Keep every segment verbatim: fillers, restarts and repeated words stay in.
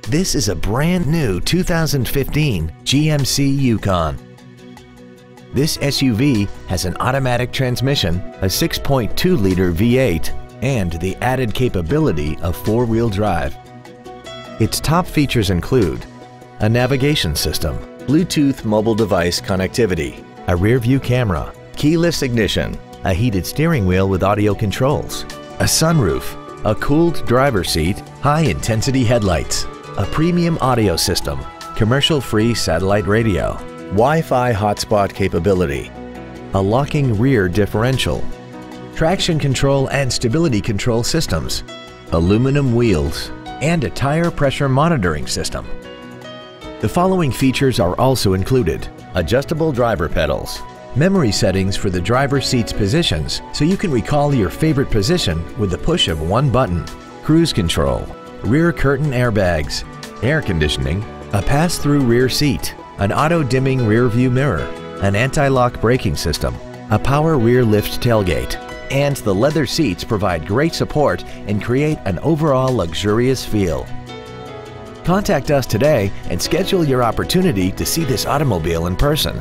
This is a brand new two thousand fifteen G M C Yukon. This S U V has an automatic transmission, a six point two liter V eight, and the added capability of four-wheel drive. Its top features include a navigation system, Bluetooth mobile device connectivity, a rear-view camera, keyless ignition, a heated steering wheel with audio controls, a sunroof, a cooled driver's seat, high-intensity headlights, a premium audio system, commercial-free satellite radio, Wi-Fi hotspot capability, a locking rear differential, traction control and stability control systems, aluminum wheels, and a tire pressure monitoring system. The following features are also included: adjustable driver pedals, memory settings for the driver's seat's positions so you can recall your favorite position with the push of one button, cruise control, rear curtain airbags, air conditioning, a pass-through rear seat, an auto-dimming rear-view mirror, an anti-lock braking system, a power rear lift tailgate, and the leather seats provide great support and create an overall luxurious feel. Contact us today and schedule your opportunity to see this automobile in person.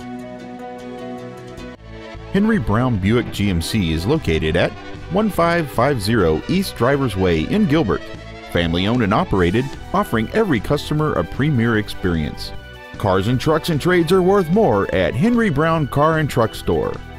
Henry Brown Buick G M C is located at one five five zero East Drivers Way in Gilbert. Family owned and operated, offering every customer a premier experience. Cars and trucks and trades are worth more at Henry Brown Car and Truck Store.